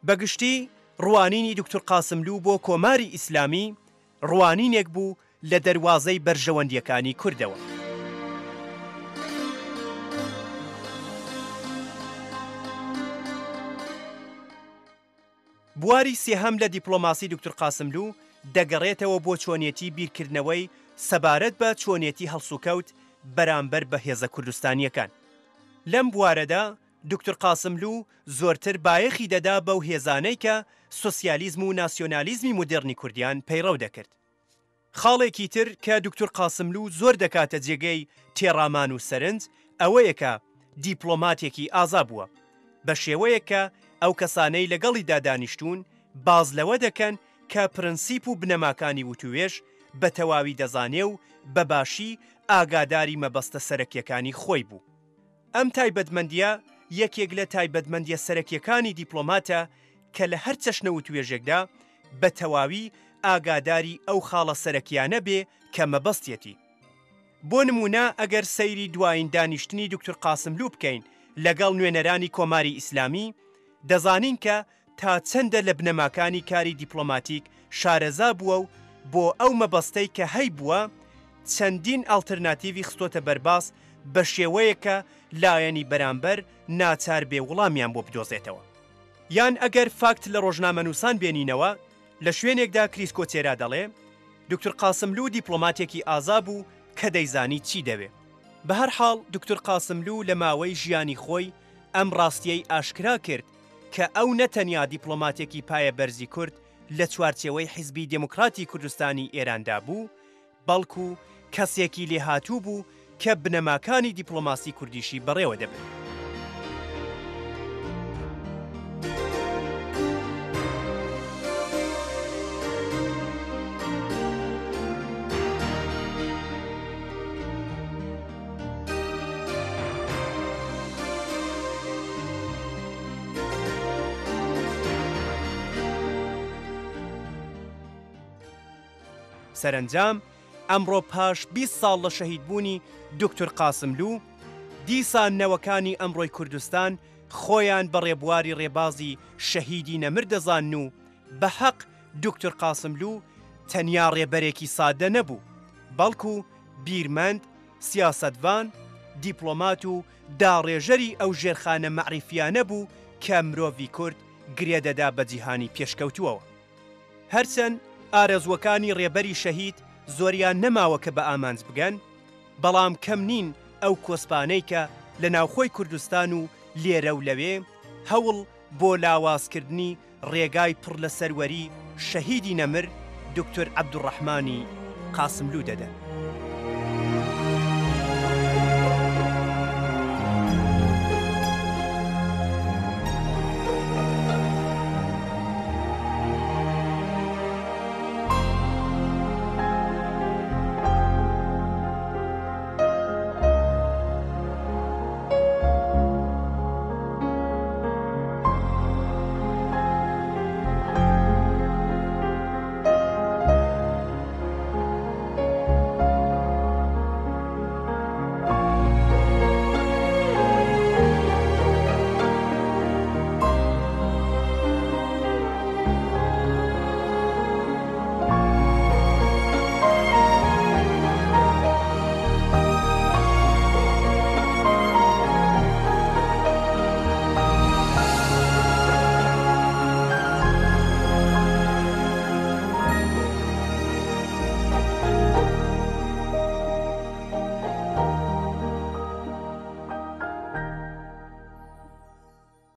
بەگشتی ڕوانینی دکتۆر قاسملوو بۆ کۆماری ئیسلامی ڕوانینێک بوو لە دەروازەی بەرژەوەندیەکانی کوردەوە. بواری سێهەم لە دیپلۆماسی دکتۆر قاسملوو دەگەڕێتەوە بۆ چۆنیەتی بیرکردنەوەی سەبارەت بە چۆنیەتی هەڵسوکەوت بەرامبەر بە هێزە کوردستانیەکان. لەم بوارەدا دکتۆر قاسملوو زۆرتر بایەخی دەدا بەو هێزانەی کە سۆسیالیزم و ناسیۆنالیزمی مدرنی کوردیان پەیڕەو دەکرد. خاڵێکی تر کە دکتۆر قاسملوو زۆر دەکاتە جێگەی تێڕامان و سەرنج ئەوەیە کە دیپلۆماتێکی ئازا بووە، بە شێوەیە کە ئەو کەسانەی لەگەڵیدا دانیشتوون باز لەوە دەکەن کە پرەنسیپ و بنەماکانی وتوێژ بە تەواوی دەزانێ و بەباشی ئاگاداری مەبەستە سەرەکیەکانی خۆی بوو. ئەم تایبەتمەندیە یەکێک لە تایبەتمەندیە سەرەکیەکانی دیپلۆماتە کە لە هەر چەشنە وتوێژێکدا بە تەواوی ئاگاداری ئەو خاڵە سەرەکیانە بێ کە مەبەستێتی. بۆ نمونە ئەگەر سەیری دوایین دانیشتنی دکتۆر قاسملوو بکەین لەگەڵ نوێنەرانی کۆماری ئیسلامی دەزانین کە تا چەندە لە بنەماکانی کاری دیپلۆماتیک شارەزا بووە و بۆ ئەو مەبەستەی کە هەی بووە چەندین ئالتەرناتیڤی خستۆتە بەرباس بە شێوەیەکە لایەنی بەرامبەر ناچار بێ وەڵامیان بۆ بدۆزێتەوە. یان ئەگەر فاکت لە ڕۆژنامەنووسان بێنینەوە لە شوێنێکدا کریسکۆ چێرا دەڵێ دکتۆر قاسملوو دیپلۆماتێکی ئازا بوو کە دەیزانی چی دەوێ. بە هەر حاڵ دکتۆر قاسملوو لە ماوەی ژیانی خۆی ئەم ڕاستیەی ئاشکرا کرد کە ئەو نەتەنیا دیپلۆماتێکی پایە بەرزی کورد لە چوارچێوەی حیزبی دموکراتی کوردستانی ئێراندا بوو، بەڵکو کەسێکی لێهاتوو بوو کە بنەماکانی دیپلۆماسی کوردیشی بەڕێوە دەبێت. سەرنجام ئەمڕۆ پاش 20 ساڵ لە شەهیدبوونی دکتۆر قاسملوو دیسان نەوەکانی ئەمڕۆی کوردستان خۆیان بە ڕێبواری ڕێبازی شەهیدی نەمر دەزانن و بە حەق دکتۆر قاسملوو تەنیا ڕێبەرێکی سادە نەبوو، بەڵکو بیرمەند، سیاسەتوان، دیپلۆمات و داڕێژەری ئەو ژێرخانە مەعریفیانە بوو کە مرۆڤی کورد گرێدەدا بە جیهانی پێشکەوتووەوە. هەرچەند ئارەزوەکانی ڕێبەری شەهید زۆریان نەماوە کە بە ئامانج بگەن، بەڵام کەم نین ئەو کۆسپانەی کە لە ناوخۆی کوردستان و لێرە و لەوێ هەوڵ بۆ لاوازکردنی ڕێگای پڕ لە سەروەری شەهیدی نەمر دکتۆر عەبدوڕەحمانی قاسملوو دەدەن.